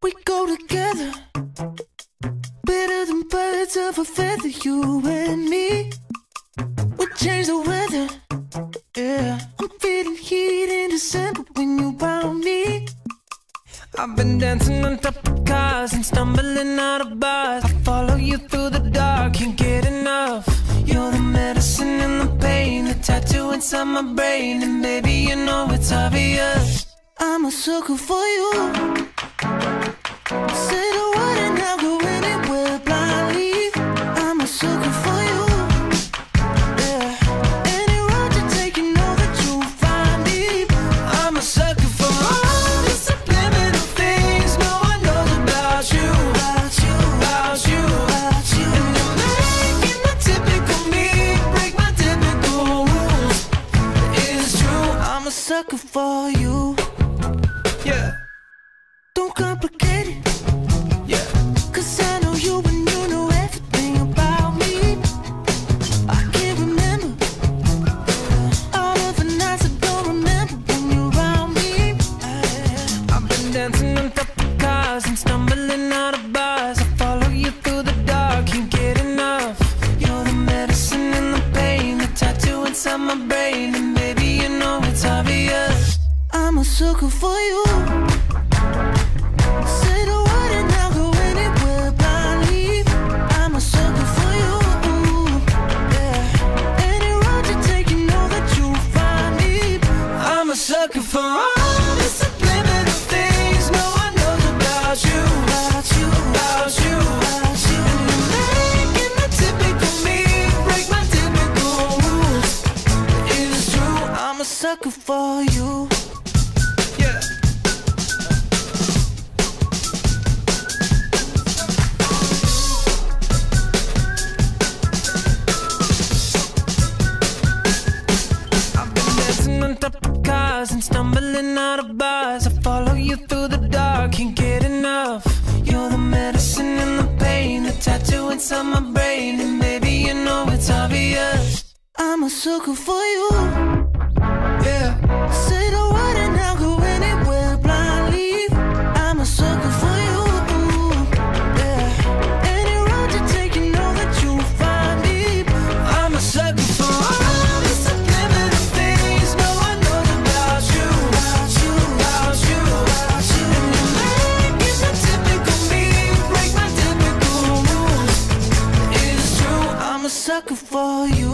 We go together, better than birds of a feather, you and me. We change the weather, yeah. I'm feeling heat in December when you found me. I've been dancing on top of cars and stumbling out of bars. I follow you through the dark, can't get enough. You're the medicine and the pain, the tattoo inside my brain. And baby, you know it's obvious, I'm a sucker for you. Say the word and I'll go anywhere blindly. I'm a sucker for you, yeah. Any road you take, you know that you'll find me. I'm a sucker for all the subliminal things no one knows about you, about you, about you, about you. And you're making the typical me break my typical rules. It's true, I'm a sucker for you, yeah. Don't complicate it, yeah. Cause I know you and you know everything about me. I can't remember all of the nights I don't remember when you're around me. I've been dancing on top of cars and stumbling out of bars. I follow you through the dark, can't get enough. You're the medicine and the pain, the tattoo inside my brain. And baby, you know it's obvious, I'm a sucker for you. Say the word and I'll go anywhere blindly. I'm a sucker for you, yeah. Any road you take, you know that you'll find me. I'm a sucker for all the subliminal things no one knows about you, about you, about you, about you. And you're making the typical me break my typical rules. It's true, I'm a sucker for you, yeah. On top of cars and stumbling out of bars. I follow you through the dark, can't get enough. You're the medicine and the pain, the tattoo inside my brain. And baby, you know it's obvious, I'm a sucker for you, yeah. Say the word and I'll go anywhere blindly. I'm a sucker for you, yeah. Any road you take, you know that you'll find me. I'm a sucker for all the subliminal things no one knows about you, about you, about you, about you. And you're making the typical me break my typical rules. It's true, I'm a sucker for you.